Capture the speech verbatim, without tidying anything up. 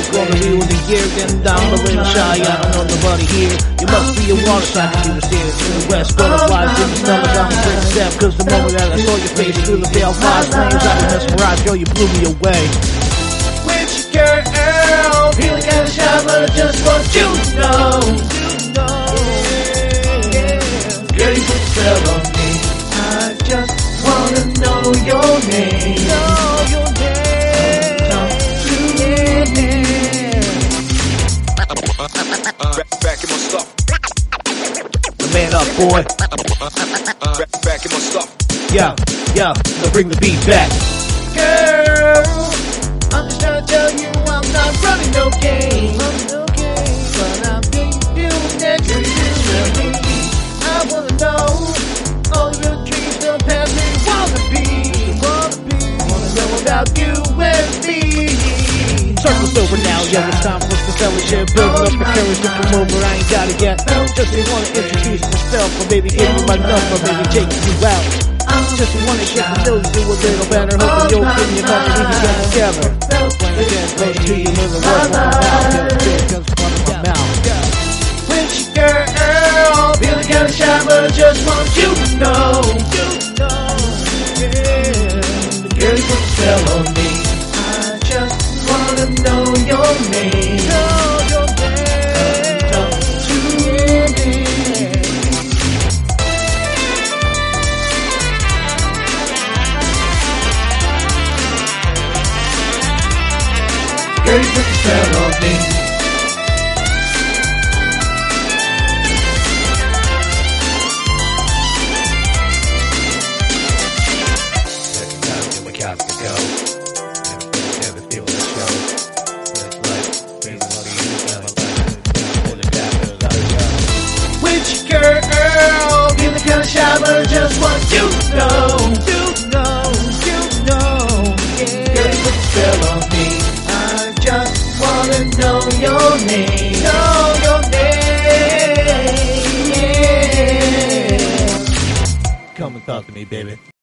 gonna be with the year, getting down a little shy. I don't know nobody here. You must be a water sign, you were steering to the west. Butterflies in the stomach, I'm a quick step. Cause the moment that I saw your face through the veil, five flames, I was mesmerized, girl, you blew me away. Witchy girl, feeling kinda shy, but I just want you to know. Girl, you put the spell on me. I just wanna know your name. Know your name. Talk to me. Back in my stuff. Man up, boy. Back in my stuff. Yeah, yeah, now bring the beat back. Girl, I'm just trying to tell you I'm not running no game. But I'm feeling that you do me. I wanna know all your dreams, the path you wanna be. Wanna know about you and me. Circle's over now, yeah, it's time for the fellowship. Building up the courage to come over, I ain't got it yet. Just wanna introduce myself, or maybe give you my number, maybe take you out. Just wanna get to know you a little better, hoping you'll give me a couple, we can get together. When I get close to you, little words from my mouth, yeah, the fear comes from my mouth. Witchy girl, feeling kinda shy, but I just want you to know. Girl, you put the spell on me. I just wanna know your name. Know your name. Talk to me. Girl, you put the spell on me. Witchy girl, feeling kinda shy, but I just want you to know. You know, you know, yeah. Girl, you put the spell on me. I just wanna know your name. Know your name. Come and talk to me, baby.